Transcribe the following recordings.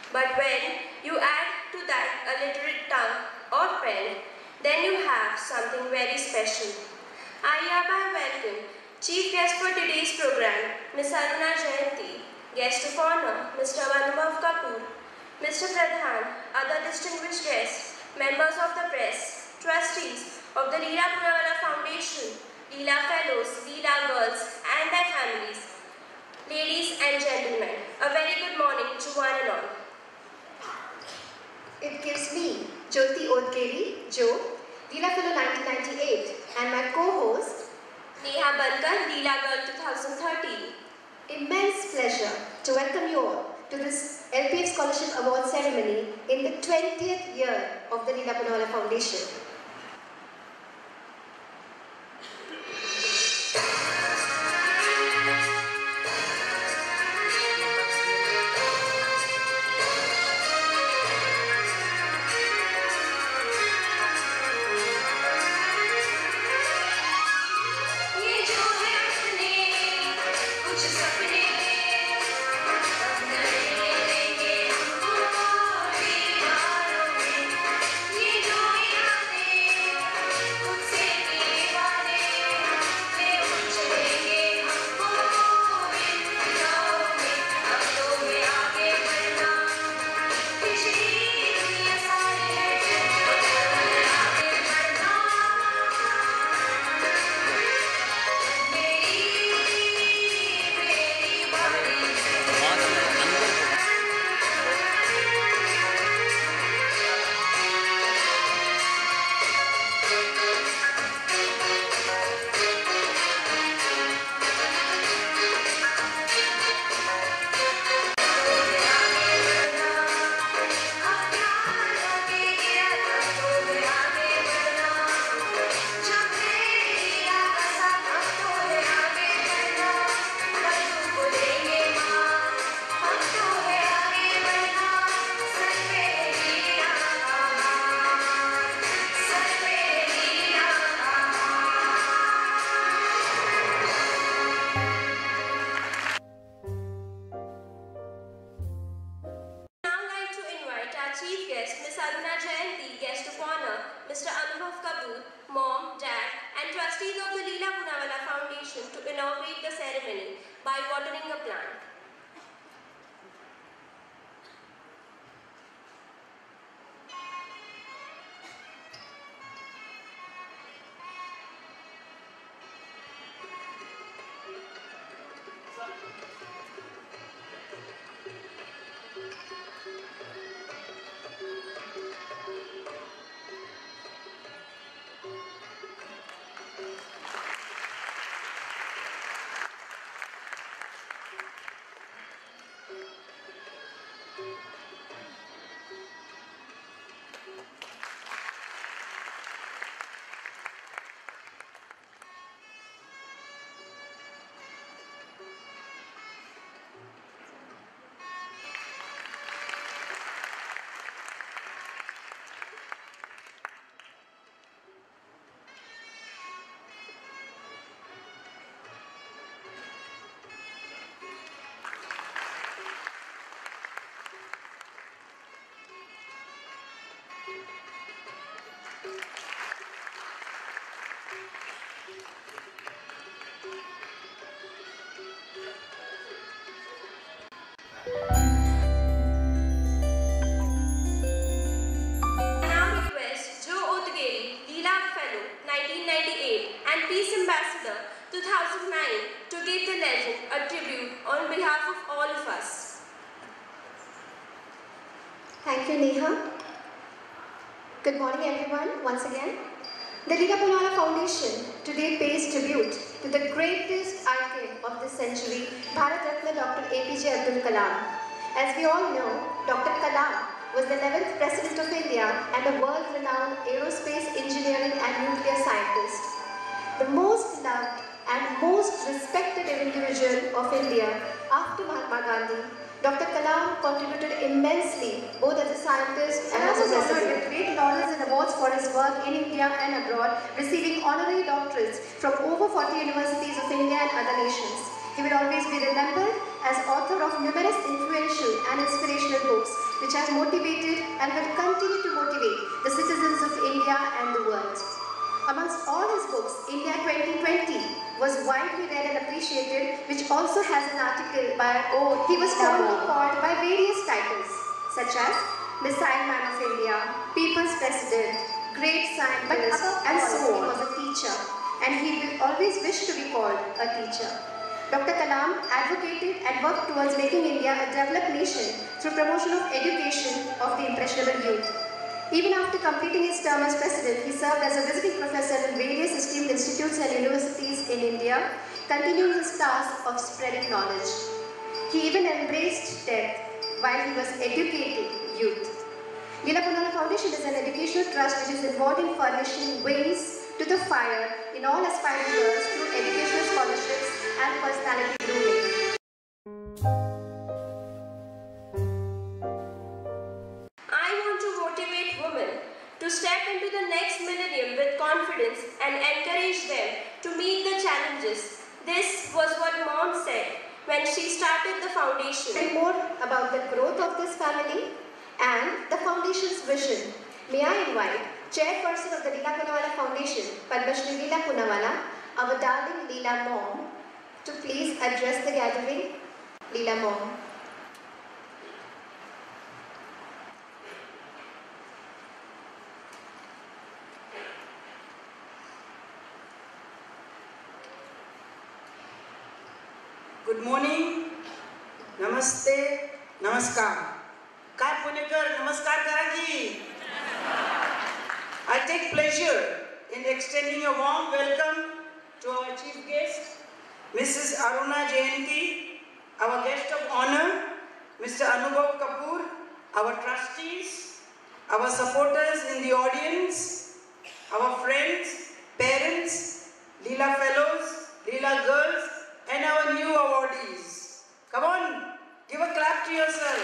But when you add to that a literate tongue or pen, then you have something very special. I hereby welcome Chief Guest for today's program, Ms. Aruna Jayanti, Guest of Honor, Mr. Anubhav Kapoor, Mr. Pradhan, other distinguished guests, members of the press, trustees of the Leela Punawala Foundation, Leela Fellows, Leela Girls and their families. Ladies and gentlemen, a very good morning to one and all. It gives me, Jyoti Odgeri, Jo, Leela Fellow 1998, and my co-host, Neha Bankar, Leela Girl 2013. Immense pleasure to welcome you all to this LPF Scholarship Award ceremony in the 20th year of the Leela Punawala Foundation. Mr. Anubhav Kapoor, Mom, Dad, and trustees of the Leela Punawala Foundation to inaugurate the ceremony by watering a plant. Ambassador 2009 to give the legend a tribute on behalf of all of us. Thank you, Neha. Good morning, everyone, once again. The Leela Punawala Foundation today pays tribute to the greatest icon of this century, Bharat Ratna Dr. APJ Abdul Kalam. As we all know, Dr. Kalam was the 11th President of India and a world-renowned aerospace engineering and nuclear scientist. The most loved and most respected individual of India after Mahatma Gandhi, Dr. Kalam contributed immensely both as a scientist and as a president. With great laurels and awards for his work in India and abroad, receiving honorary doctorates from over 40 universities of India and other nations. He will always be remembered as author of numerous influential and inspirational books which have motivated and will continue to motivate the citizens of India and the world. Amongst all his books, India 2020 was widely read and appreciated, which also has an article by he was commonly called by various titles such as Missile Man of India, People's President, Great Scientist, and so on. He was a teacher, and he will always wish to be called a teacher. Dr. Kalam advocated and worked towards making India a developed nation through promotion of education of the impressionable youth. Even after completing his term as president, he served as a visiting professor in various esteemed institutes and universities in India, continuing his task of spreading knowledge. He even embraced death while he was educating youth. Leela Poonawalla Foundation is an educational trust which is involved in furnishing wings to the fire in all aspiring girls through educational scholarships and personality grooming. I want to motivate women to step into the next millennium with confidence and encourage them to meet the challenges. This was what Mom said when she started the foundation. And more about the growth of this family and the foundation's vision, may I invite Chairperson of the Leela Poonawalla Foundation, Padma Shri Leela Poonawalla, our darling Leela Mom, to please address the gathering. Leela Mom. Good morning, Namaste, Namaskar. Kai Punekar, Namaskar Karaji. I take pleasure in extending a warm welcome to our chief guest, Mrs. Aruna Jayanti, our guest of honor, Mr. Anubhav Kapoor, our trustees, our supporters in the audience, our friends, parents, Leela Fellows, Leela Girls, and our new awardees. Come on, give a clap to yourself.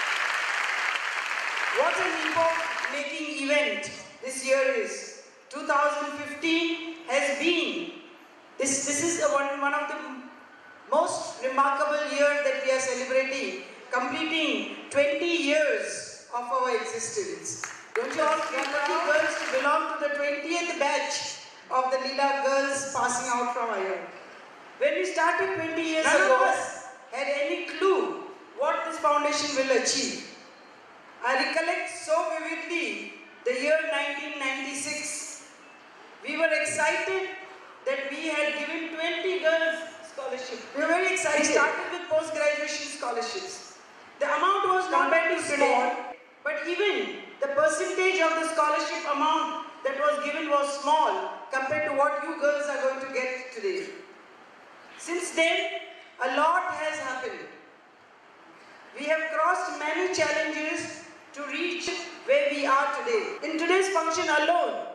What an epoch-making event this year is. 2015 has been, this is one of the most remarkable years that we are celebrating, completing 20 years of our existence. Don't you all feel lucky girls to belong to the 20th batch of the Leela girls passing out from here? When we started 20 years ago, none of us had any clue what this foundation will achieve. I recollect so vividly the year 1996. We were excited that we had given 20 girls scholarships. We were very excited. We started with post-graduation scholarships. The amount was not very small, but even the percentage of the scholarship amount that was given was small compared to what you girls are going to get today. Since then, a lot has happened. We have crossed many challenges to reach where we are today. In today's function alone,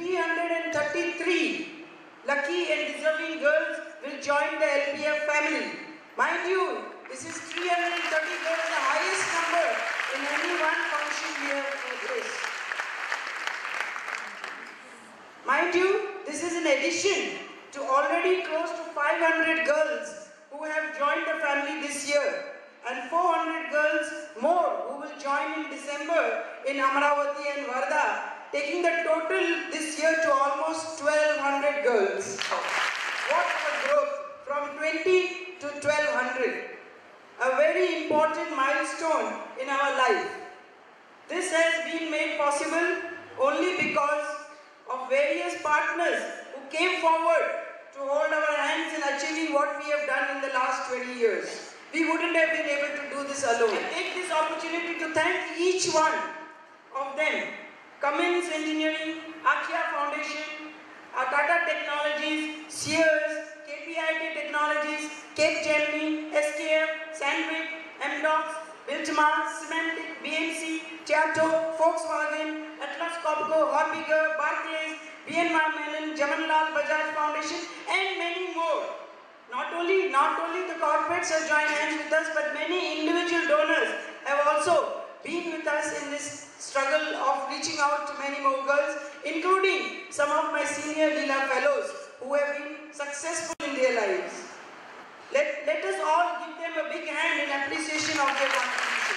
333 lucky and deserving girls will join the LPF family. Mind you, this is 330 girls, the highest number in any one function we have placed. Mind you, this is in addition to already close to 500 girls who have joined the family this year, and 400 girls more who will join in December in Amaravati and Wardha, taking the total this year to almost 1200 girls. What a growth from 20 to 1200. A very important milestone in our life. This has been made possible only because of various partners who came forward to hold our hands in achieving what we have done in the last 20 years. We wouldn't have been able to do this alone. I take this opportunity to thank each one of them. Cummins Engineering, Akia Foundation, Tata Technologies, Sears, KPIT Technologies, Cape Gemini, SKF, Sandvik, MDOX, Biltmar, Symantec, BMC, Chateau, Volkswagen, Atlas Copco, Horbiger, Barclays, BNY Mellon, Jamanlal Bajaj Foundation, and many more. Not only the corporates have joined hands with us, but many individual donors have also been with us in this struggle of reaching out to many more girls, including some of my senior Leela Fellows who have been successful in their lives. Let us all give them a big hand in appreciation of their contribution.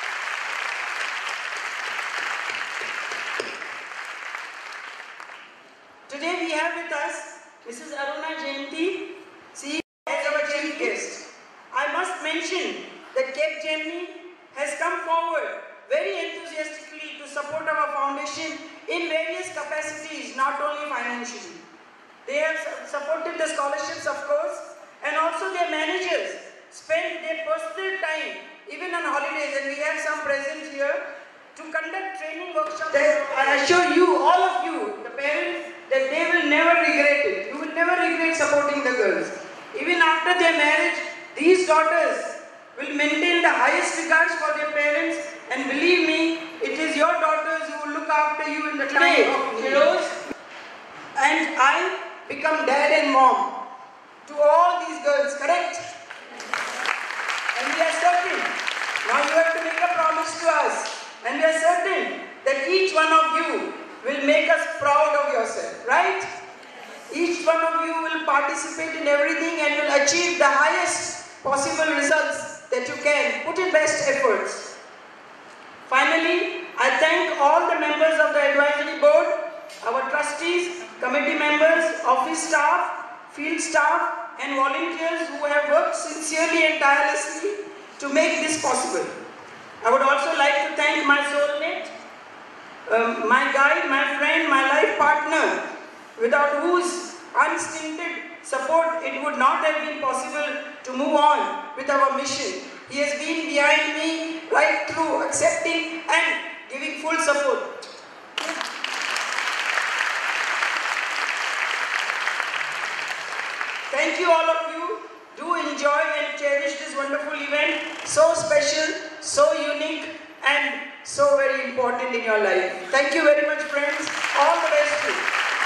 Today we have with us Mrs. Aruna Jayanti, CEO as our chief guest. I must mention that Cape Gemini has come forward very enthusiastically to support our foundation in various capacities, not only financially. They have supported the scholarships, of course, and also their managers spend their personal time, even on holidays, and we have some present here, to conduct training workshops. I assure you, all of you, the parents, that they will never regret it. You will never regret supporting the girls. Even after their marriage, these daughters will maintain the highest regards for their parents, and believe me, it is your daughters who will look after you in the time of need. And I become dad and mom to all these girls, correct? And we are certain, now you have to make a promise to us, and we are certain that each one of you will make us proud of yourself, right? Each one of you will participate in everything and will achieve the highest possible results that you can. Put in best efforts. Finally, I thank all the members of the advisory board, our trustees, committee members, office staff, field staff, and volunteers who have worked sincerely and tirelessly to make this possible. I would also like to thank my soulmate, my guide, my friend, my life partner, without whose unstinted support it would not have been possible to move on with our mission. He has been behind me right through, accepting and giving full support. Thank you, all of you. Do enjoy and cherish this wonderful event, so special, so unique, and so very important in your life. Thank you very much, friends. All the best to you.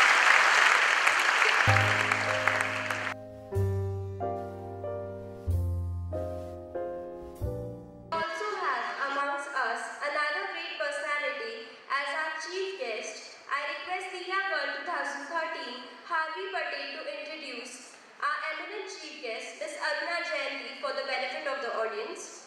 Also have amongst us another great personality as our chief guest. I request Leela World 2013 Harvey Patel to introduce our eminent chief guest, Ms. Aruna Jayanti, for the benefit of the audience.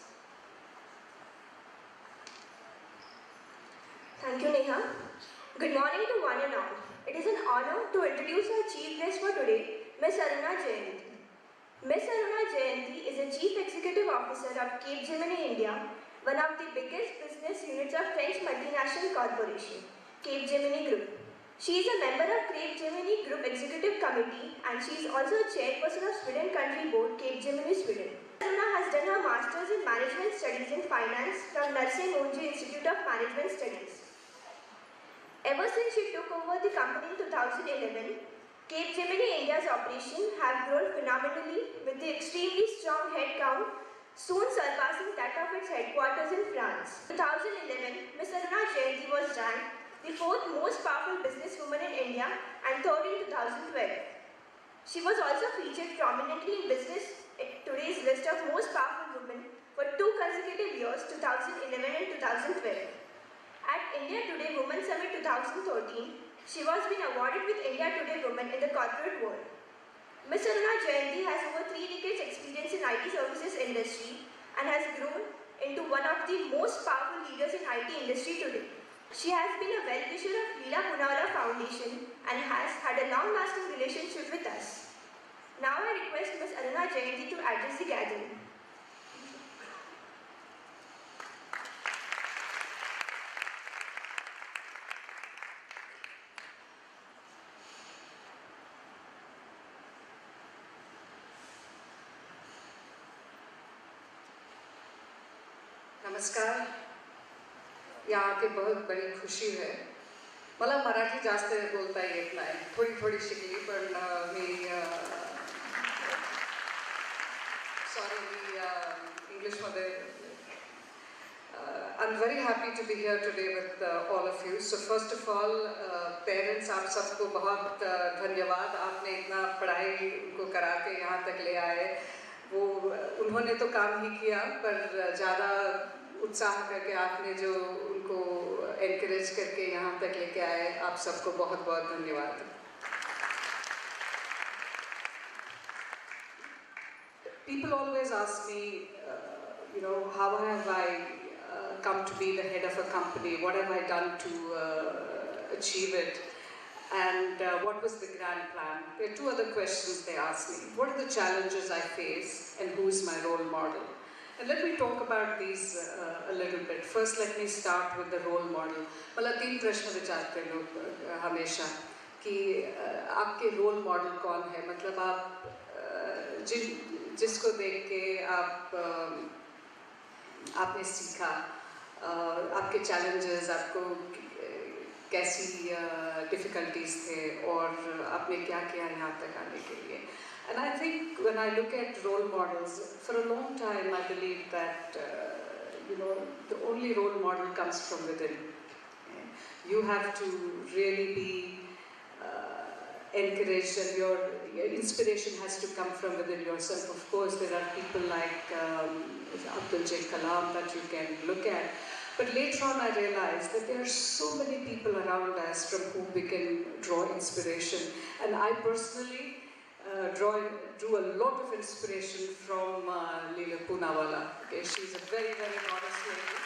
Thank you, Neha. Good morning to one and all. It is an honor to introduce our chief guest for today, Ms. Aruna Jayanti. Ms. Aruna Jayanti is a Chief Executive Officer of Cape Gemini India, one of the biggest business units of French multinational corporation, Cape Gemini Group. She is a member of Cape Gemini Group Executive Committee, and she is also a chairperson of Sweden Country Board, Cape Gemini, Sweden. Aruna has done her Masters in Management Studies in Finance from Narsing Monjee Institute of Management Studies. Ever since she took over the company in 2011, Cape Gemini India's operations have grown phenomenally with the extremely strong headcount, soon surpassing that of its headquarters in France. In 2011, Ms. Aruna Jayanti was ranked the 4th most powerful businesswoman in India and 3rd in 2012. She was also featured prominently in Business Today's list of most powerful women for 2 consecutive years, 2011 and 2012. At India Today Women Summit 2013, she was being awarded with India Today Women in the corporate world. Ms. Aruna Jayanti has over 3 decades experience in IT services industry and has grown into one of the most powerful leaders in IT industry today. She has been a well-wisher of Leela Poonawalla Foundation and has had a long-lasting relationship with us. Now I request Ms. Aruna Jayanti to address the gathering. नमस्कार. यहाँ आके बहुत बड़ी खुशी है. मला मराठी जास्त बोलता येत नाही. थोडी शिकली पण मी English मध्ये. I'm very happy to be here today with all of you. So first of all, parents, आप सबको बहुत धन्यवाद. आपने इतना पढ़ाई को करा के यहाँ तक ले आए. वो उन्होंने तो काम ही किया, पर ज़्यादा उत्साह करके आपने जो उनको एनकरेज करके यहाँ तक लेके आए, आप सबको बहुत बहुत धन्यवाद. people always ask me, how have I come to be the head of a company? What have I done to achieve it? And what was the grand plan? There are two other questions they ask me. What are the challenges I face and who is my role model? And let me talk about these a little bit. First, let me start with the role model. मतलब तीन प्रश्न विचारते हैं लोग हमेशा कि आपके role model कौन है? मतलब आप जिसको देख के आपने सीखा, आपके challenges, आपको कैसी difficulties थे और आपने क्या किया यहाँ तक आने के लिए. And I think when I look at role models, for a long time I believe that the only role model comes from within. You have to really be encouraged, and your inspiration has to come from within yourself. Of course, there are people like Abdul Kalam that you can look at. But later on I realized that there are so many people around us from whom we can draw inspiration. And I personally drew a lot of inspiration from Leela Poonawalla. Okay, she's a very, very modest lady.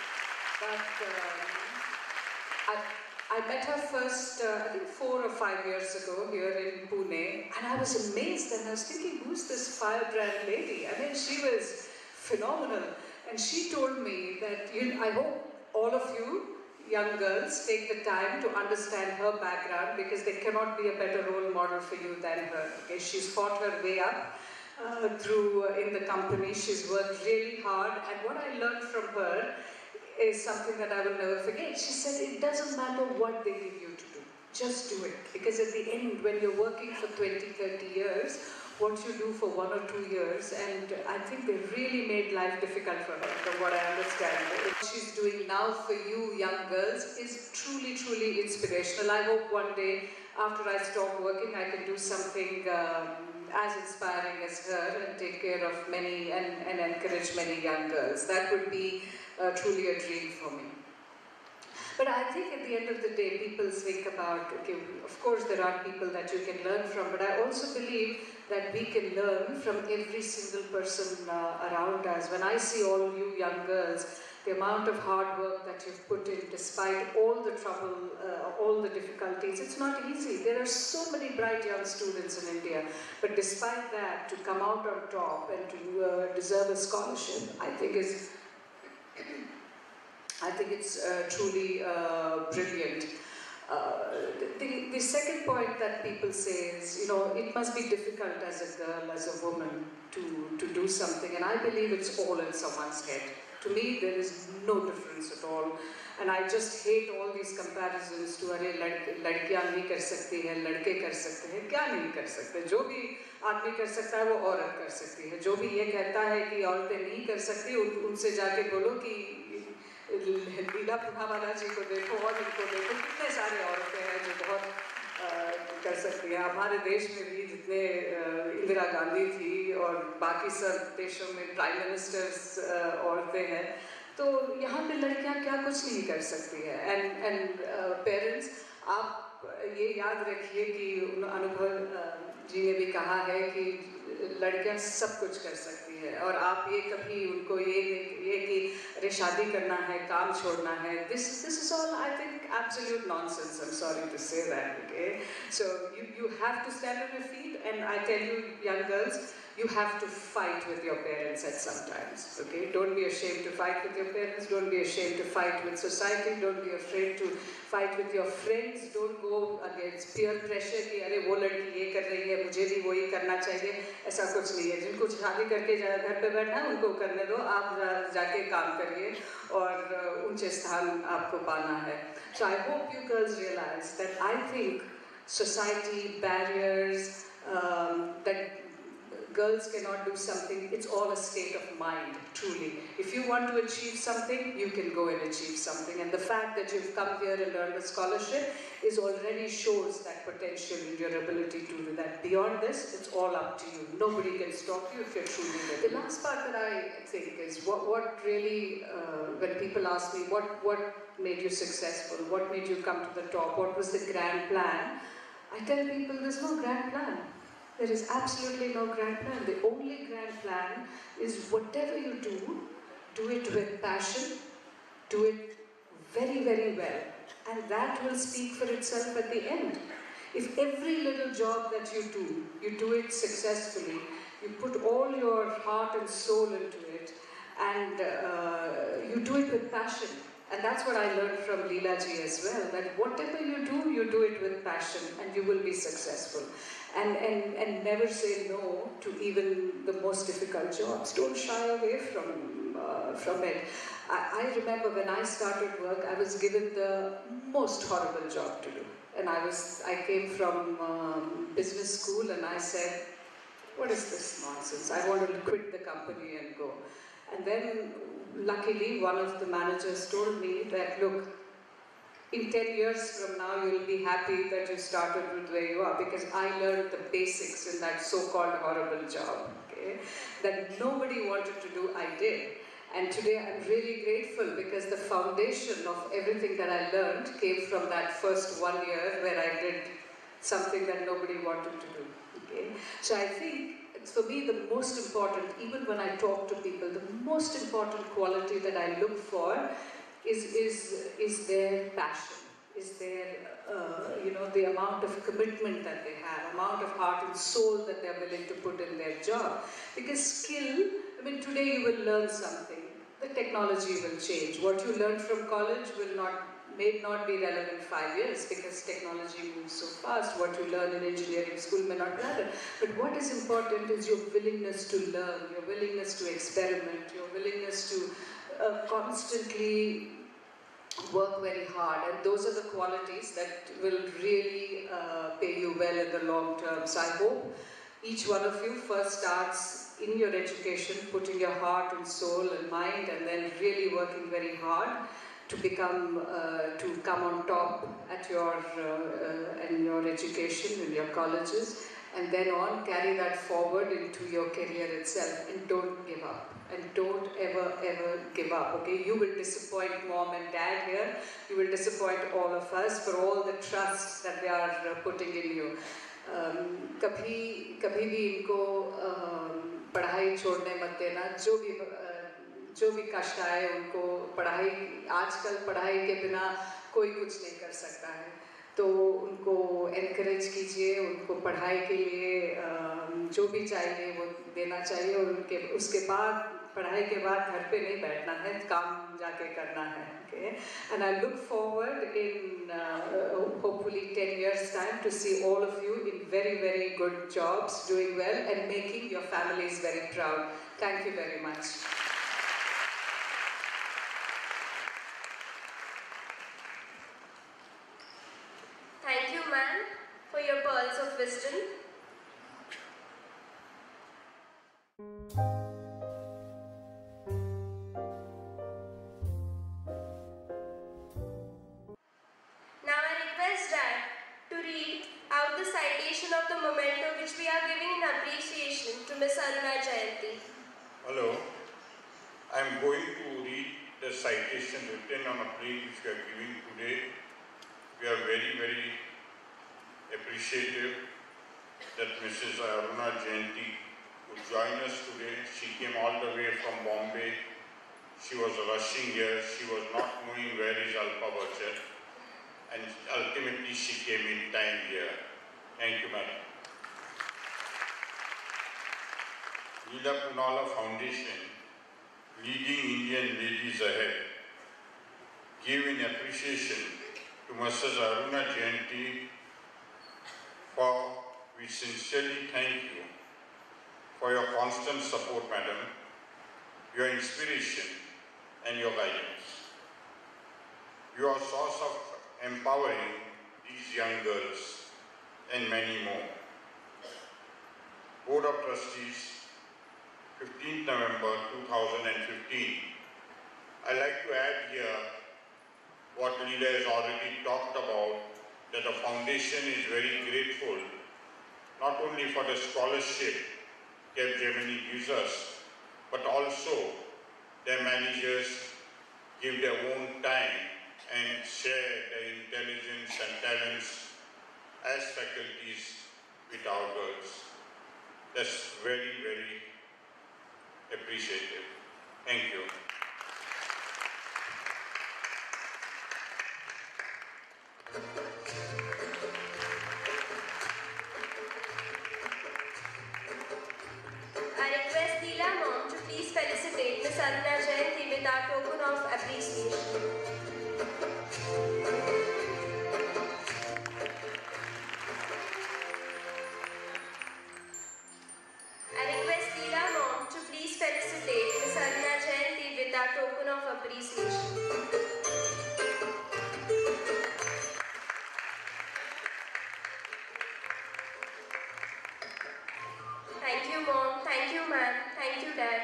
But I met her first, I think 4 or 5 years ago here in Pune, and I was amazed, and I was thinking, who's this firebrand lady? I mean, she was phenomenal. And she told me that, I hope all of you young girls take the time to understand her background, because there cannot be a better role model for you than her. Okay? She's fought her way up in the company. She's worked really hard, and what I learned from her is something that I will never forget. She said, it doesn't matter what they give you to do, just do it. Because at the end, when you're working for 20, 30 years, what you do for 1 or 2 years, and I think they really made life difficult for her, from what I understand. What she's doing now for you young girls is truly, truly inspirational. I hope one day, after I stop working, I can do something as inspiring as her and take care of many and encourage many young girls. That would be truly a dream for me. But I think at the end of the day, people think about, okay, of course there are people that you can learn from, but I also believe that we can learn from every single person around us. When I see all you young girls, the amount of hard work that you've put in, despite all the trouble, all the difficulties, it's not easy. There are so many bright young students in India, but despite that, to come out on top and to deserve a scholarship, I think it's truly brilliant. The second point that people say is, it must be difficult as a girl, as a woman, to do something, and I believe it's all in someone's head. To me, there is no difference at all, and I just hate all these comparisons to अरे लड़कियाँ नहीं कर सकती हैं, लड़के कर सकते हैं, क्या नहीं कर सकते? जो भी आदमी कर सकता है वो औरत कर सकती है. जो भी ये कहता है कि औरतें नहीं कर सकती, उनसे जाके बोलो कि लीला पूनावाला जी को देखो और इनको देखो, कितने सारे औरतें हैं जो बहुत कर सकती हैं. हमारे देश में भी जितने इंदिरा गांधी थी और बाकी सब देशों में प्राइम मिनिस्टर्स औरतें हैं, तो यहाँ पे लड़कियाँ क्या कुछ नहीं कर सकती हैं. एंड पेरेंट्स, आप ये याद रखिए कि अनुभव जी ने भी कहा है कि लड़कियाँ सब कुछ कर सकती है, और आप ये कभी उनको ये कि अरे शादी करना है, काम छोड़ना है, this is all, I think, absolute nonsense. I'm sorry to say that. Okay, so you have to stand on your feet, and I tell you, young girls, you have to fight with your parents at some times. Okay, don't be ashamed to fight with your parents. Don't be ashamed to fight with society. Don't be afraid to fight with your friends. Don't go against peer pressure कि अरे वो लड़की ये कर रही है, मुझे भी वही करना चाहिए. ऐसा कुछ नहीं है. जिनको शादी करके घर पे बैठना है, उनको करने दो. आप जाके काम करिए और ऊंचे स्थान आपको पाना है. So I hope you girls realize that I think society, barriers, that girls cannot do something, it's all a state of mind, truly. If you want to achieve something, you can go and achieve something. And the fact that you've come here and earned a scholarship is already shows that potential in your ability to do that. Beyond this, it's all up to you. Nobody can stop you if you're truly ready. The last part that I think is what really, when people ask me, what made you successful? What made you come to the top? What was the grand plan? I tell people there's no grand plan. There is absolutely no grand plan. The only grand plan is whatever you do it with passion, do it very, very well. And that will speak for itself at the end. If every little job that you do it successfully, you put all your heart and soul into it, and you do it with passion. And that's what I learned from Leela ji as well, that whatever you do it with passion and you will be successful. And never say no to even the most difficult jobs. Don't shy away from it. I remember when I started work, I was given the most horrible job to do. And I came from business school, and I said, what is this nonsense? I want to quit the company and go. And then, luckily, one of the managers told me that, look, in 10 years from now, you'll be happy that you started with where you are, because I learned the basics in that so-called horrible job, okay? That nobody wanted to do, I did. And today I'm really grateful because the foundation of everything that I learned came from that first 1 year where I did something that nobody wanted to do, okay? So I think, for me, the most important, even when I talk to people, the most important quality that I look for is their passion, is their, the amount of commitment that they have, amount of heart and soul that they're willing to put in their job. Because skill, I mean, today you will learn something, the technology will change. What you learned from college may not be relevant 5 years because technology moves so fast. What you learn in engineering school may not matter. But what is important is your willingness to learn, your willingness to experiment, your willingness to constantly work very hard, and those are the qualities that will really pay you well in the long term. So I hope each one of you first starts in your education, putting your heart and soul and mind, and then really working very hard to come on top at in your education, in your colleges, and then carry that forward into your career itself, and don't give up. And don't ever give up, okay? You will disappoint mom and dad here. You will disappoint all of us for all the trust that they are putting in you. कभी भी इनको पढ़ाई छोड़ने मत देना. जो भी कष्ट आए उनको आजकल पढ़ाई के बिना कोई कुछ नहीं कर सकता है. तो उनको एनकरेज कीजिए, उनको पढ़ाई के लिए जो भी चाहिए वो देना चाहिए, और उसके बाद पढ़ाई के बाद घर पे नहीं बैठना है, काम जाके करना है, okay? And I look forward in hopefully 10 years time to see all of you in very, very good jobs, doing well and making your families very proud. Thank you very much. Thank you, ma'am, for your pearls of wisdom. Now I request Dad to read out the citation of the memento which we are giving in appreciation to Miss Aruna Jayanti. Hello, I am going to read the citation written on a plate which we are giving today. We are very, very appreciative that Mrs. Aruna Jayanti would join us today. She came all the way from Bombay. She was rushing here. She was not knowing where is Alpa Bachar. And ultimately she came in time here. Thank you, madam. Leela Poonawalla Foundation, Leading Indian Ladies Ahead, gave in appreciation to Mrs. Aruna Jayanti, for we sincerely thank you for your constant support, madam, your inspiration and your guidance. You are a source of empowering these young girls and many more. Board of Trustees, 15th November 2015. I like to add here what Leela has already talked about, that the foundation is very grateful not only for the scholarship Capgemini gives us, but also their managers give their own time and share their intelligence and talents as faculties with our girls. That's very, very appreciative. Thank you. I request Leela Mom to please felicitate Ms. Aruna Jayanti with our token of appreciation. I request Leela Mom to please felicitate Ms. Aruna Jayanti with our token of appreciation. Thank you, Mom. Thank you, ma'am. Thank you, Dad.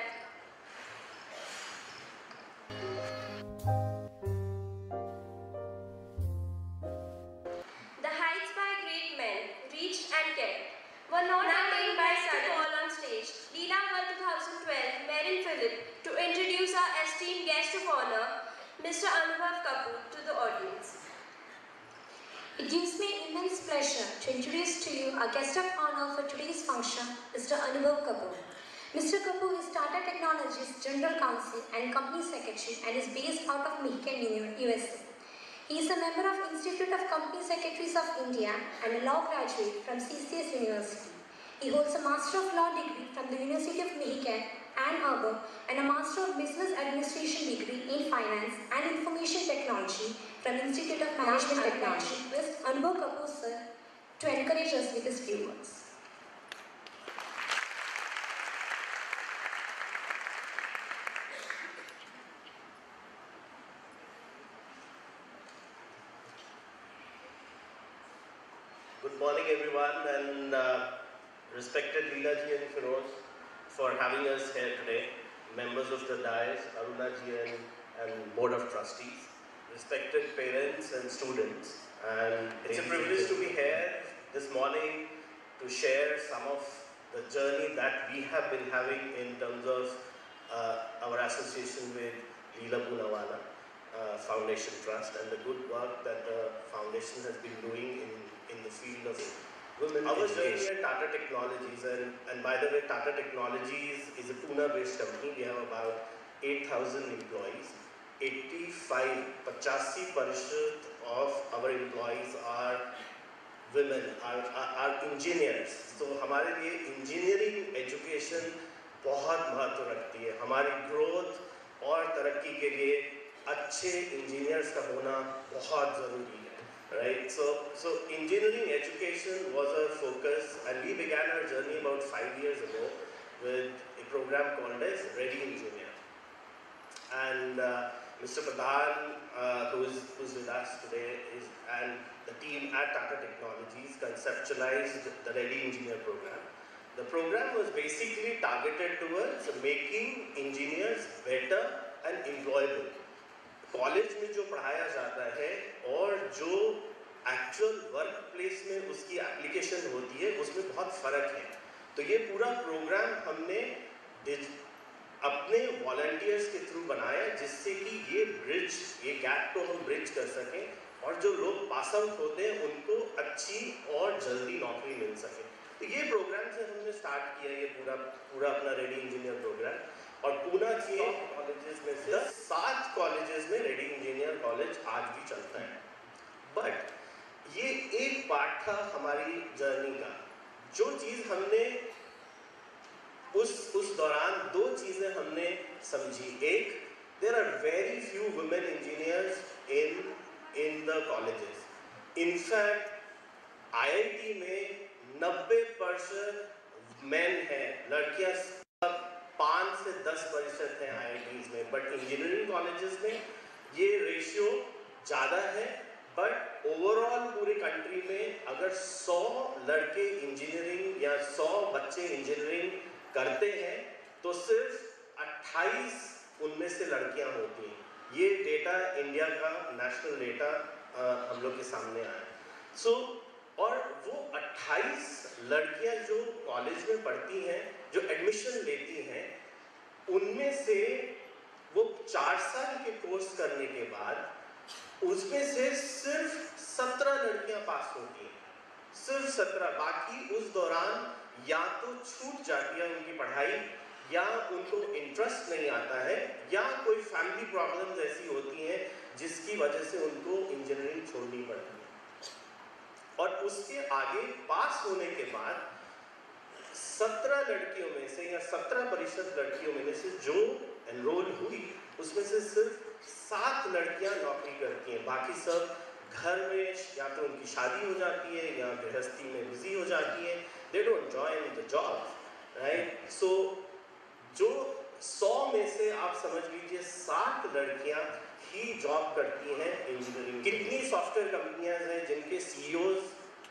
The heights by great men, reached and kept, were not attained by sudden call on stage. Leela World 2012, Marin Philip, to introduce our esteemed guest of honor, Mr. Anubhav Kapoor, to the audience. It gives me immense pleasure to introduce to you our guest of honor for today's function, Mr. Anubhav Kapoor. Mr. Kapoor is Tata Technologies General Counsel and Company Secretary and is based out of Michigan, USA. He is a member of Institute of Company Secretaries of India and a law graduate from CCS University. He holds a Master of Law degree from the University of Michigan, Ann Arbor, and a Master of Business Administration degree in Finance and Information Technology from Institute of Management Technology. With Anubhav Kapoor sir to encourage us with his few words. Good morning everyone, and respected Leela ji and Feroz for having us here today, members of the dais, Aruna ji and Board of Trustees, respected parents and students, and it's a privilege to be here this morning to share some of the journey that we have been having in terms of our association with Leela Poonawalla Foundation Trust and the good work that the foundation has been doing in the field of women. Our journey at Tata Technologies, and by the way, Tata Technologies is a Pune-based company. We have about 8,000 employees. 85% of our employees are women, are engineers. So हमारे लिए engineering education बहुत महत्व रखती है. हमारी growth और तरक्की के लिए अच्छे engineers का होना बहुत ज़रूरी है. Right, so engineering education was our focus, and we began our journey about 5 years ago with a program called as Ready Engineer. And Mr. Pradhan, who is with us today, and the team at Tata Technologies conceptualized the Ready Engineer program. The program was basically targeted towards making engineers better and employable. College में जो पढ़ाया जाता है और जो actual work place में उसकी application होती है उसमें बहुत फ़र्क है. तो ये पूरा प्रोग्राम हमने अपने वॉलंटियर्स के थ्रू बनाया जिससे कि ये गैप को हम ब्रिज कर सकें और जो लोग पास आउट होते हैं उनको अच्छी और जल्दी नौकरी मिल सके. तो ये प्रोग्राम से हमने स्टार्ट किया ये पूरा अपना रेडी इंजीनियर प्रोग्राम. और पूना के कॉलेजेस में से 7 कॉलेजेस में रेडी इंजीनियर कॉलेज आज भी चलता है. बट ये एक पार्ट था हमारी जर्नी का. जो चीज़ हमने उस दौरान 2 चीज़ें हमने समझी. एक, there are very few women engineers in the colleges. In fact IIT में 90% मेन हैं, लड़कियां 5 से 10% हैं IITs में. बट इंजीनियरिंग कॉलेजेस में ये रेशियो ज़्यादा है. बट ओवरऑल पूरे कंट्री में अगर 100 लड़के इंजीनियरिंग या 100 बच्चे इंजीनियरिंग करते हैं तो सिर्फ 28 उनमें से लड़कियां होती हैं. ये डेटा इंडिया का नेशनल डेटा हम लोग के सामने आया. और वो 28 लड़कियां जो कॉलेज में पढ़ती हैं, जो एडमिशन लेती हैं, उनमें से वो 4 साल के कोर्स करने के बाद उसमें से सिर्फ 17 लड़कियां पास होती हैं. सिर्फ 17, बाकी उस दौरान या तो छूट जाती है उनकी पढ़ाई, या उनको इंटरेस्ट नहीं आता है, या कोई फैमिली प्रॉब्लम्स ऐसी होती हैं जिसकी वजह से उनको इंजीनियरिंग छोड़नी पड़ती है। और उसके आगे पास होने के बाद 17 लड़कियों में से या 17% लड़कियों में से जो एनरोल हुई उसमें से सिर्फ 7 लड़कियां नौकरी करती हैं, बाकी सब घर में या तो उनकी शादी हो जाती है या गृहस्थी में बिजी हो जाती है। They don't join the job, right. So जो 100 में से आप समझ लीजिए 7 लड़कियां ही जॉब करती हैं इंजीनियरिंग। कितनी सॉफ्टवेयर कंपनियां हैं जिनके सीईओज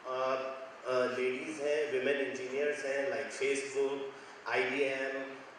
लेडीज हैं, विमेन इंजीनियर्स हैं, like Facebook, IBM,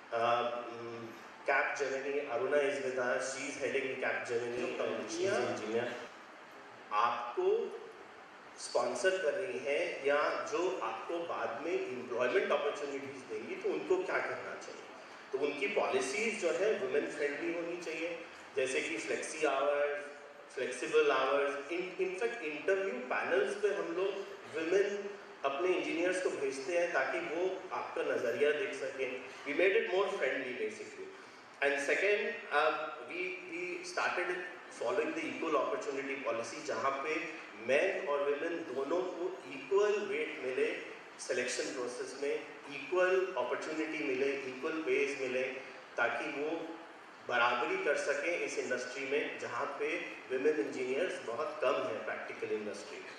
Capgemini, Aruna is with us, she is heading Capgemini engineer, आपको स्पॉन्सर कर रही हैं या जो आपको बाद में एम्प्लॉयमेंट अपॉर्चुनिटीज देंगी, तो उनको क्या करना चाहिए? तो उनकी पॉलिसीज जो है वुमेन फ्रेंडली होनी चाहिए, जैसे कि flexi hours, flexible hours. In fact interview panels पे हम लोग विमेन अपने इंजीनियर्स को भेजते हैं ताकि वो आपका नज़रिया देख सकें। We made it more friendly basically. And second, we started following the equal opportunity policy, जहाँ पे मेन और विमेन दोनों को इक्वल वेट मिले सिलेक्शन प्रोसेस में, इक्वल अपॉर्चुनिटी मिले, इक्वल पेज मिले, ताकि वो बराबरी कर सकें इस इंडस्ट्री में जहाँ पे विमेन इंजीनियर्स बहुत कम है प्रैक्टिकल इंडस्ट्री में।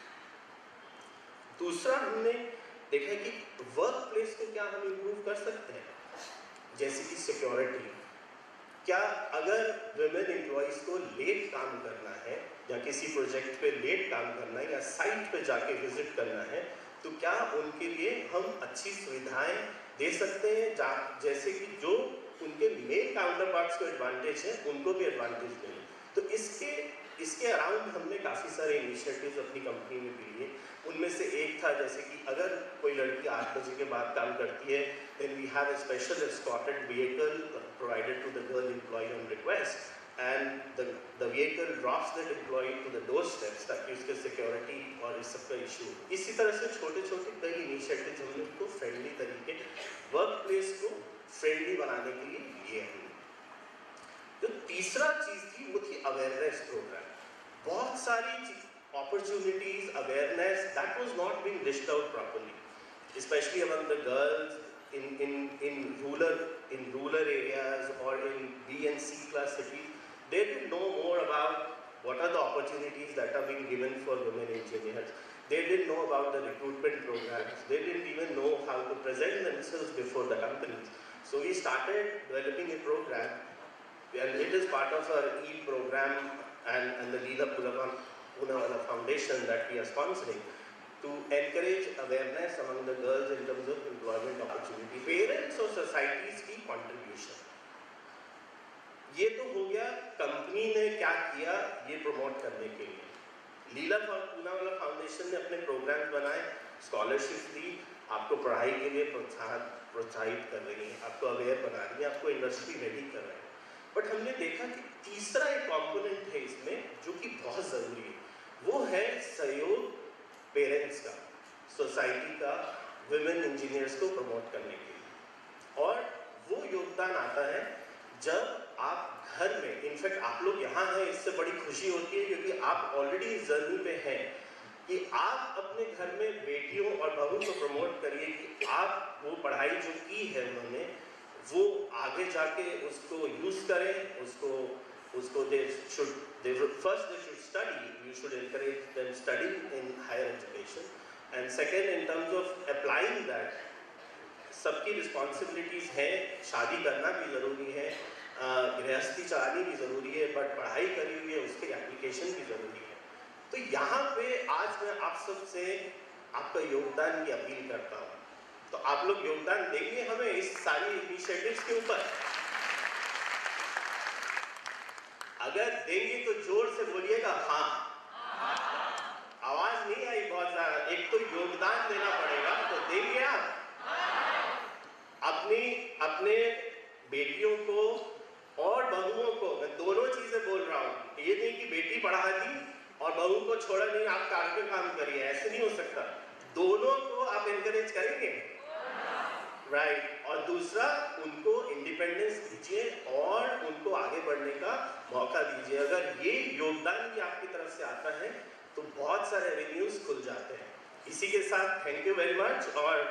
दूसरा, हमने देखा कि वर्क प्लेस को क्या हम इम्प्रूव कर सकते हैं, जैसे कि सिक्योरिटी। क्या अगर विमेन एम्प्लॉइज़ को लेट काम करना है या किसी प्रोजेक्ट पे लेट काम करना है या साइट पे जाके विजिट करना है, तो क्या उनके लिए हम अच्छी सुविधाएं दे सकते हैं, जैसे कि जो उनके मेल काउंटर पार्ट्स को एडवांटेज है उनको भी एडवांटेज मिले। तो इसके अराउंड हमने काफ़ी सारे इनिशिएटिव्स अपनी कंपनी में भी लिए। उनमें से एक था, जैसे कि अगर कोई लड़की 8 बजे के बाद काम करती है, then we have a special escorted vehicle provided to the girl employee on request, and the vehicle drops that employee to the doorsteps, ताकि उसके सिक्योरिटी और इस सब का इशू। इसी तरह से छोटे छोटे कई इनिशिएटिव्स हमने उसको फ्रेंडली तरीके, वर्क प्लेस को फ्रेंडली बनाने के लिए लिए हैं। जो तीसरा चीज़ थी वो थी अवेयरनेस प्रोग्राम। बहुत सारी opportunities, awareness that was not being dished out properly, especially among the girls in rural areas or in B and C class cities. They didn't know more about what are the opportunities that are being given for women engineers. They didn't know about the recruitment programs. They didn't even know how to present themselves before the companies. So we started developing a program, and it is part of our EAL program and the Leela Poonawalla Foundation that we are sponsoring, to encourage awareness among the girls in terms of employment opportunity. Parents और societies की contribution. ये तो हो गया company ने क्या किया ये प्रमोट करने के लिए। लीला पूनावाला फाउंडेशन ने अपने प्रोग्राम बनाए, स्कॉलरशिप दी, आपको पढ़ाई के लिए प्रोत्साहित कर रही है, आपको अवेयर बना रही है, आपको इंडस्ट्री रेडी कर रहे हैं। बट हमने देखा कि तीसरा एक कंपोनेंट है इसमें जो कि बहुत ज़रूरी है, वो है सहयोग पेरेंट्स का, सोसाइटी का, विमेन इंजीनियर्स को प्रमोट करने के लिए। और वो योगदान आता है जब आप घर में, इनफैक्ट आप लोग यहाँ हैं, इससे बड़ी खुशी होती है क्योंकि आप ऑलरेडी इस जर्नी पे हैं कि आप अपने घर में बेटियों और बहू को प्रमोट करिए कि आप वो पढ़ाई जो की है उन्होंने, वो आगे जाके उसको यूज़ करें, उसको they should study, you should encourage them study in higher education, and second in terms of applying that, सबकी रिस्पॉन्सिबिलिटीज़ हैं, शादी करना भी ज़रूरी है, गृहस्थी चलानी भी ज़रूरी है, बट पढ़ाई करी हुई है उसके एप्लीकेशन भी ज़रूरी है। तो यहाँ पे आज मैं आप सबसे आपका योगदान की अपील करता हूँ, तो आप लोग योगदान देंगे हमें इस सारी इनिशिएटिव्स के ऊपर? अगर देंगे तो जोर से बोलिएगा हाँ। आवाज नहीं आई बहुत ज़्यादा, एक तो योगदान देना पड़ेगा, तो देंगे आप? अपने बेटियों को और बहुओं को, मैं दोनों चीजें बोल रहा हूँ, ये नहीं कि बेटी पढ़ा दी और बहू को छोड़ा नहीं, आप कार पे काम करिए, ऐसे नहीं हो सकता। दोनों को आप एनकरेज करेंगे, राइट। और दूसरा, उनको इंडिपेंडेंस दीजिए और उनको आगे बढ़ने का मौका दीजिए। अगर ये योगदान भी आपकी तरफ से आता है तो बहुत सारे एवेन्यूज खुल जाते हैं। इसी के साथ थैंक यू वेरी मच। और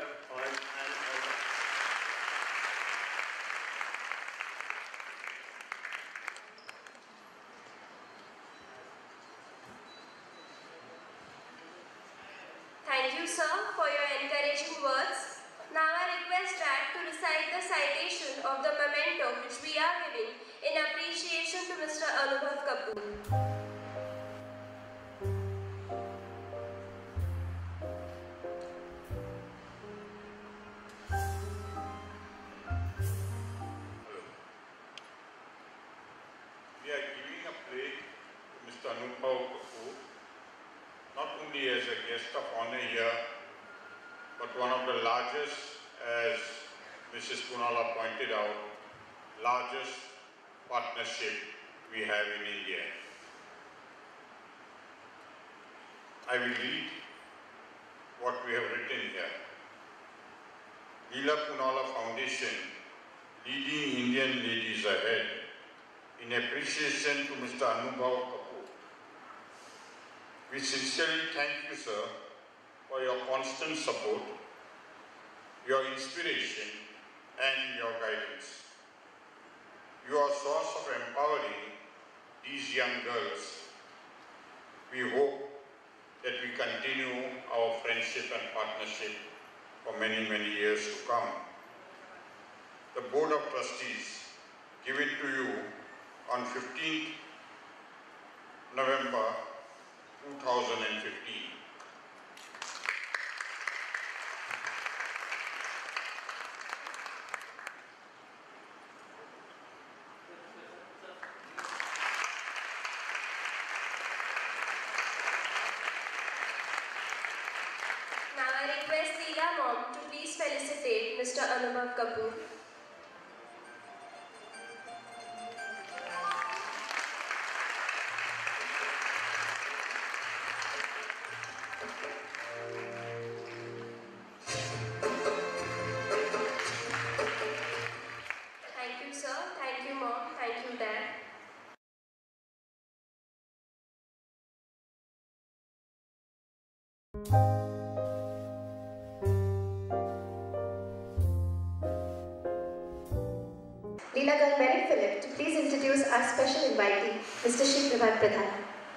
Thank you, sir, for your encouraging words. Now I request Dad to recite the citation of the memento which we are giving in appreciation to Mr. Anubhav Kapoor. We are giving a plate to Mr. Anubhav Kapoor, not only as a guest of honor here, but one of the largest, as Mrs. Kunala pointed out, largest partnership we have in India. I will read what we have written here. Leela Kunala Foundation, leading Indian ladies ahead, in appreciation to Mr. Anubhav Kapoor. We sincerely thank you, sir, for your constant support, your inspiration, and your guidance. You are a source of empowering these young girls. We hope that we continue our friendship and partnership for many, many years to come. The Board of Trustees give it to you on 15th November 2015. Now I request Leela Mom to please felicitate Mr. Anubhav Kapoor. Thank you, sir. Thank you, Mom. Thank you, Dad. Leela girl Mary Philip to please introduce our special invitee, Mr. Shri Prabhat Pradhan.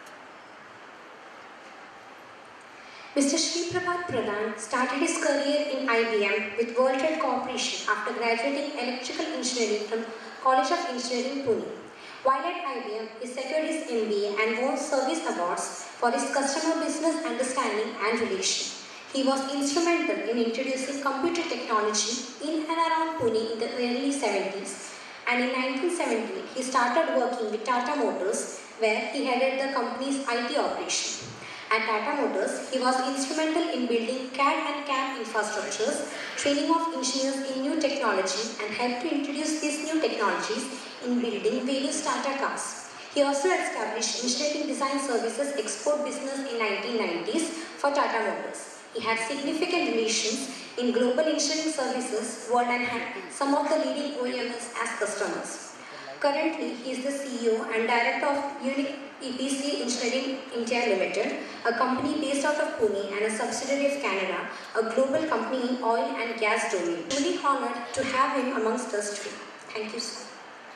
Mr. Shri Prabhat Pradhan started his career in IBM with World Trade Corporation after graduating electrical engineering from College of Engineering, Pune. While at IBM, he secured his MBA and won service awards for his customer business understanding and relation. He was instrumental in introducing computer technology in and around Pune in the early 70s. And in 1970, he started working with Tata Motors, where he headed the company's IT operation. At Tata Motors, he was instrumental in building CAD and CAM infrastructures, training of engineers in new technology, and helped to introduce these new technologies in building various Tata cars. He also established engineering design services export business in 1990s for Tata Motors. He had significant relations in global engineering services world and had some of the leading OEMs as customers. Currently, he is the CEO and Director of Unique EPC Engineering India Limited, a company based out of Pune and a subsidiary of Canada, a global company in oil and gas domain. I'm really honored to have him amongst us today. Thank you, sir.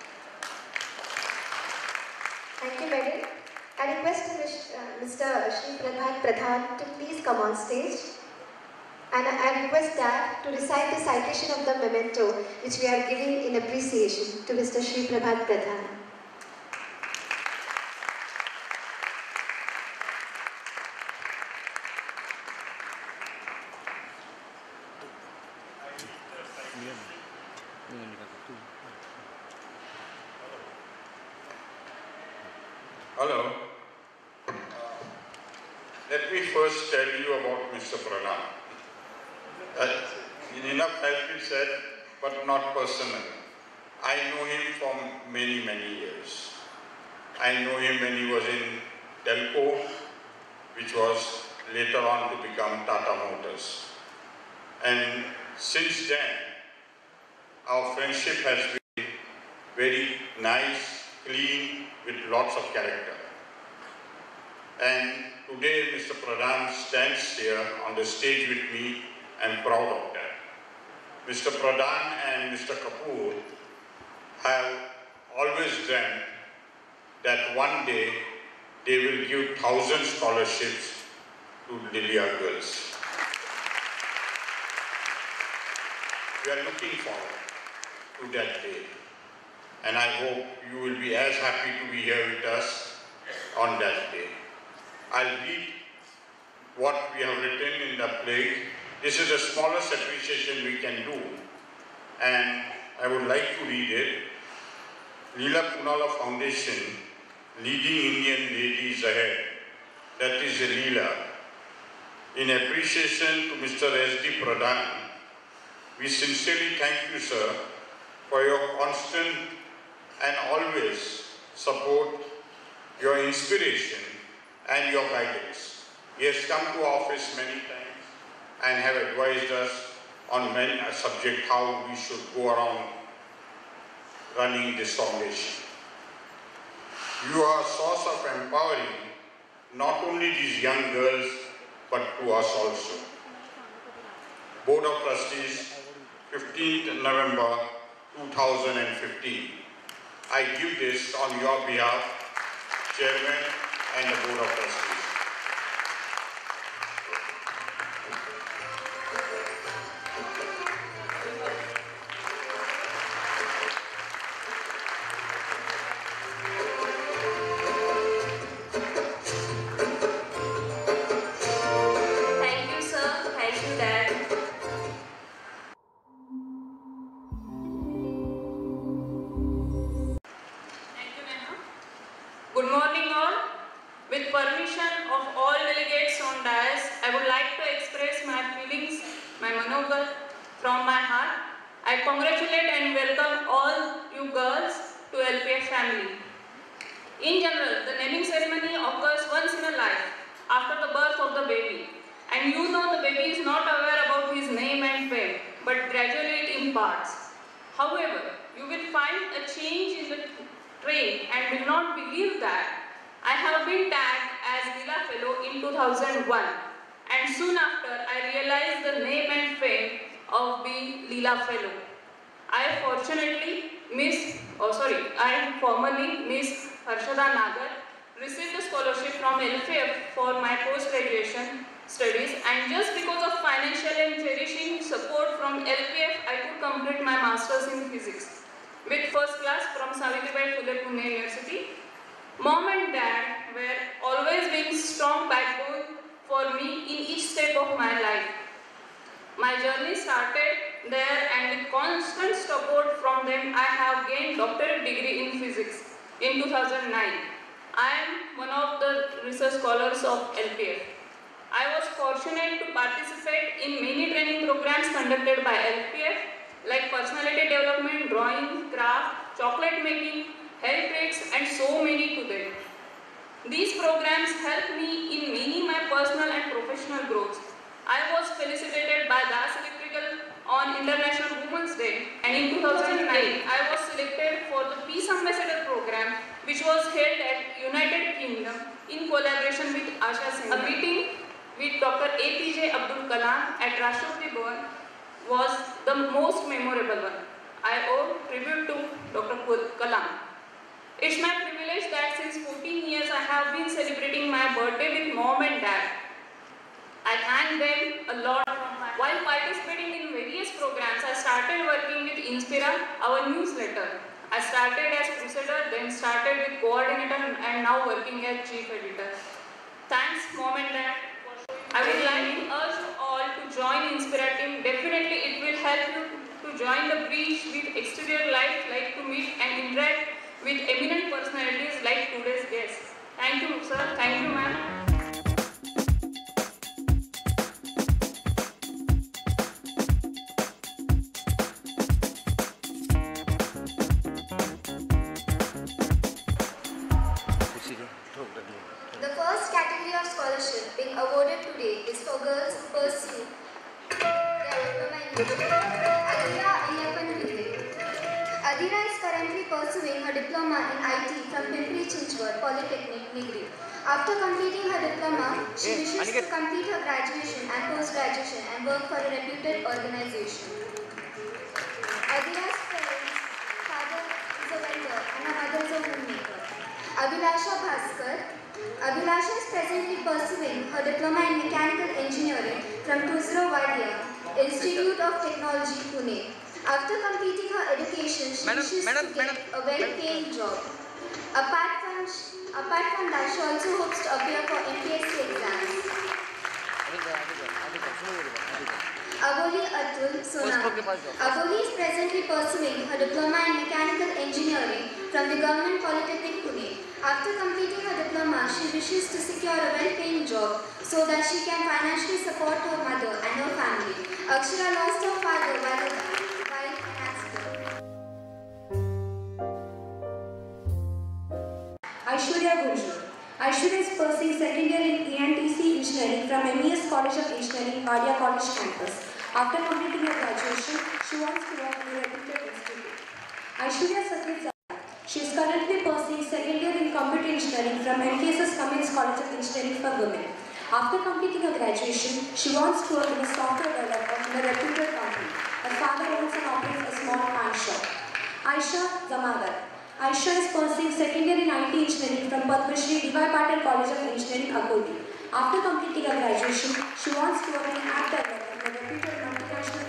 Thank you, Mary. I request Mr. Shri Prabhat Pradhan to please come on stage. And I request Dad to recite the citation of the memento which we are giving in appreciation to Mr. Shri Prabhat Pradhan. Hello. Let me first tell you about Mr. Pradhan. Enough has been said, but not personal. I know him from many, many years. I know him when he was in Delco, which was later on to become Tata Motors. And since then, our friendship has been very nice, clean, with lots of character. And today, Mr. Pradhan stands here on the stage with me. I'm proud of that. Mr. Pradhan and Mr. Kapoor have always dreamt that one day they will give 1,000 scholarships to Lilia girls. We are looking forward to that day, and I hope you will be as happy to be here with us on that day. I'll read what we have written in the play. This is the smallest appreciation we can do, and I would like to read it. Leela Poonawalla Foundation, leading Indian ladies ahead. That is Leela. In appreciation to Mr. S.D. Pradhan, we sincerely thank you, sir, for your constant and always support, your inspiration and your guidance. He has come to office many times and have advised us on many subjects how we should go around running this foundation. You are a source of empowering not only these young girls but to us also. Board of Trustees, 15th November 2015. I give this on your behalf, Chairman and the Board of Trustees. Good morning all. With permission of all delegates on dais, I would like to express my feelings, my manobal from my heart. I congratulate and welcome all you girls to LPF family. In general, the naming ceremony occurs once in a life after the birth of the baby. And you know the baby is not aware about his name and fame, but gradually it imparts. However, you will find a change in the train and will not believe that I have been tagged as Leela Fellow in 2001, and soon after I realized the name and fame of being Leela Fellow. I formally Miss Harshada Nagar, received a scholarship from LPF for my post-graduation studies, and just because of financial and cherishing support from LPF, I could complete my masters in physics with first class from Savitribai Phule Pune University. Mom and dad were always being strong backbone for me in each step of my life. My journey started there, and with constant support from them, I have gained doctorate degree in physics in 2009. I am one of the research scholars of LPF. I was fortunate to participate in many training programs conducted by LPF, like personality development, drawing, craft, chocolate making, health tricks, and so many to them. These programs helped me in many my personal and professional growth. I was felicitated by Das Electrical on International Women's Day, and in 2009 I was selected for the Peace Ambassador program, which was held at United Kingdom in collaboration with Asha Singh. A meeting with Dr. APJ Abdul Kalam at Rashtrapati Bhavan was the most memorable one. I owe tribute to Dr. Kalam. It's my privilege that since 14 years I have been celebrating my birthday with mom and dad. I thank them a lot. While participating in various programs, I started working with Inspira, our newsletter. I started as crusader, then started with coordinator, and now working as chief editor. Thanks mom and dad. I would like to urge you all to join Inspira team. Definitely it will help you to join the breach with exterior life, like to meet and interact with eminent personalities like today's guests. Thank you, sir. Thank you, ma'am. The first category of scholarship being awarded today Adira Iyappan Pillai. Adira is currently pursuing her diploma in IT from Pimpri Chinchwad Polytechnic, Nigri. After completing her diploma, she wishes to complete her graduation and post-graduation and work for a reputed organization. Adira's parents, father is a welder and her mother is a homemaker. Abhilasha Bhaskar. Abhilasha is presently pursuing her diploma in mechanical engineering from Tusro Wadia Institute of Technology, Pune. After completing her education, she wishes to get a well-paying job. Apart from that, she also hopes to appear for MPSC exams. Aboli Atul Sonal. Aboli is presently pursuing her diploma in mechanical engineering from the Government Polytechnic, Pune. After completing her diploma, she wishes to secure a well-paying job so that she can financially support her mother and her family. Akshara lost her father while an accident. Aishwarya Gunju. Aishwarya is pursuing second year in ENTC Engineering from MES College of Engineering, Wadia College campus. After completing her graduation, she wants to work in a reputed institute. Aishwarya Sathit. She is currently pursuing second year in computer engineering from MKSS Cummins College of Engineering for Women. After completing her graduation, she wants to work in a software developer in a reputed company. Her father owns and operates a small pawn shop. Aisha Zamagar. Aisha is pursuing second year in IT engineering from Padma Shri D.Y. Patil College of Engineering, Akoti. After completing her graduation, she wants to work in an app developer in a reputed multinational.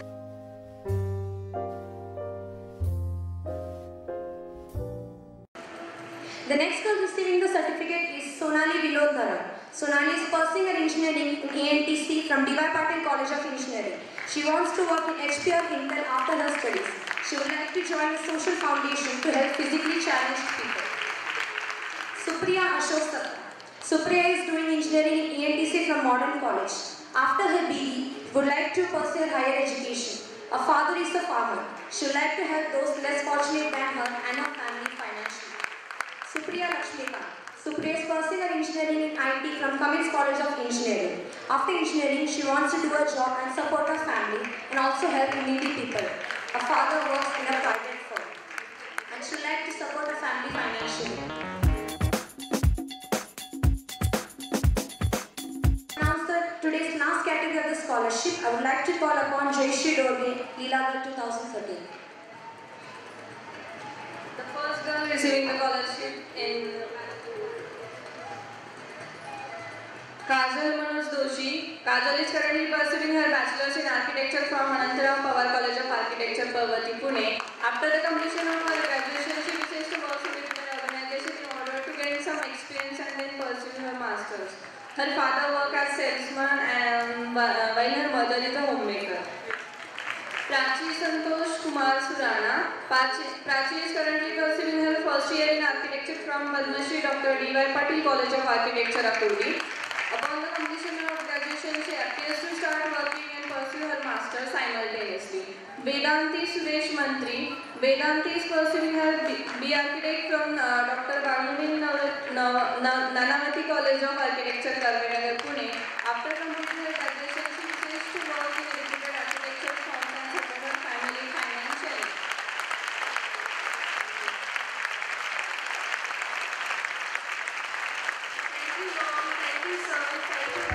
The next girl receiving the certificate is Sonali Vilodhara. Sonali is pursuing her engineering in ANTC from D.Y. Patil College of Engineering. She wants to work in HP or Intel after her studies. She would like to join a social foundation to help physically challenged people. Supriya Ashok Satta. Supriya is doing engineering in ENTC from Modern College. After her BE, would like to pursue her higher education. Her father is a farmer. She would like to help those less fortunate than her and her family financially. Supriya Lakshmikant. Supriya is pursuing her engineering in IT from Cummins College of Engineering. After engineering, she wants to do a job and support her family and also help needy people. Her father works in a private firm and she would like to support her family financially. Today's last category of the scholarship, I would like to call upon Jayashri Dorge, Leelagarh 2013. The first girl receiving the scholarship in Kajal Manoj Doshi. Kajal is currently pursuing her bachelor's in architecture from Anantaram Pawar College of Architecture, Parvati, Pune. After the completion of her graduation, she wishes to work in an organization in order to gain some experience and then pursue her master's. Her father works as salesman and while her mother is a homemaker. Prachi Santosh Kumar Surana. Prachi is currently pursuing her first year in architecture from Padma Shri Dr. D.Y. Patil College of Architecture, Akodi. Upon the completion of graduation, she appears to start working and pursue her master's simultaneously. Vedanti Suresh Mantri. Vedanti is pursuing her B Architect from Dr. Bhanunin Nanavati College of Architecture, Karvinagar, Pune. After completing her graduation, she wishes to work in reputed architecture firms and support her family financially. Thank you, Mom. Thank you, sir. Thank you.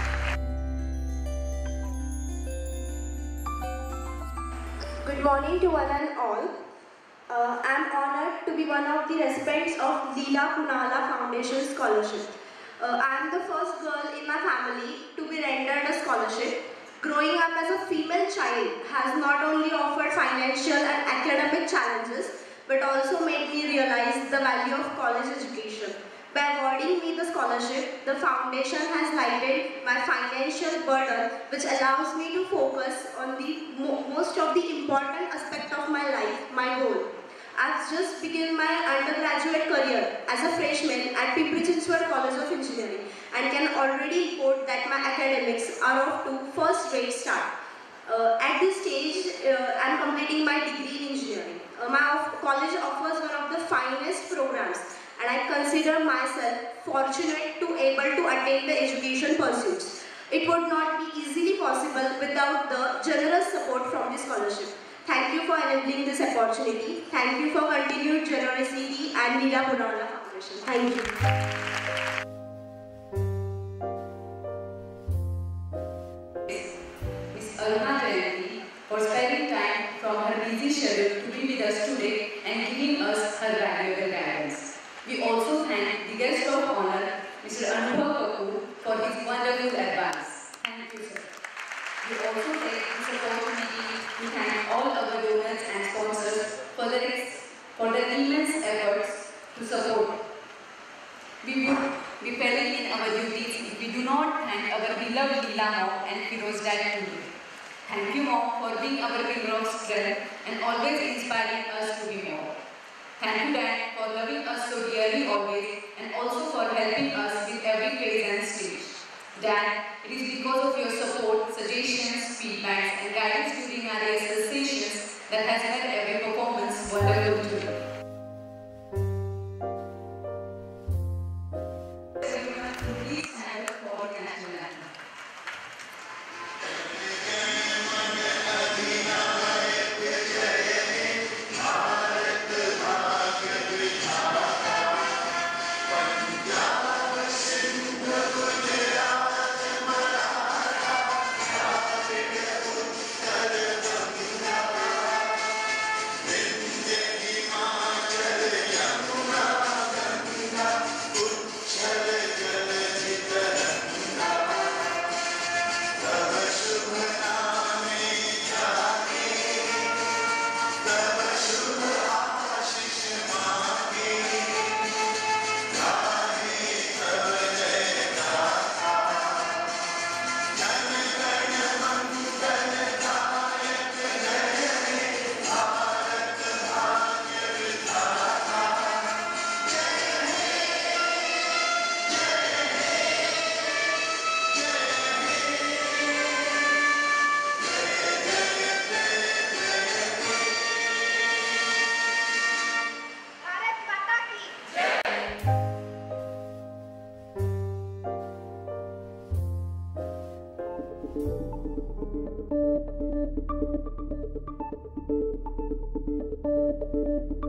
Good morning to one and all. I am honored to be one of the recipients of Leela Punala Foundation Scholarship. I am the first girl in my family to be rendered a scholarship. Growing up as a female child has not only offered financial and academic challenges, but also made me realize the value of college education. By awarding me the scholarship, the foundation has lightened my financial burden, which allows me to focus on the most of the important aspect of my life, my goal. I've just begun my undergraduate career as a freshman at Pimpri Chinchwad College of Engineering and can already report that my academics are off to first-rate start. At this stage, I'm completing my degree in engineering. My college offers one of the finest programs, and I consider myself fortunate to able to attain the education pursuits. It would not be easily possible with without the generous support from the scholarship. Thank you for enabling this opportunity. Thank you for continued generosity and Leela Poonawalla Foundation. Thank you. Ms. Aruna Jayanti for sparing time from her busy schedule to be with us today and giving us her valuable guidance. We also thank the guest of honor, Mr. Anubhav Kapoor, for his wonderful advice. Thank you, sir. We also take this opportunity to thank all our donors and sponsors for their immense efforts to support. We would be failing in our duties if we do not thank our beloved Leela Mom and Firoz Dad today. Thank you, Mom, for being our pillar of strength and always inspiring us to be more. Thank you, Dad, for loving us so dearly always and also for helping us with every phase and stage. Dad, it is because of your support, suggestions, feedbacks and guidance during our rehearsal sessions that has made every performance wonderful today. Everyone, please stand for the national anthem. Thank you.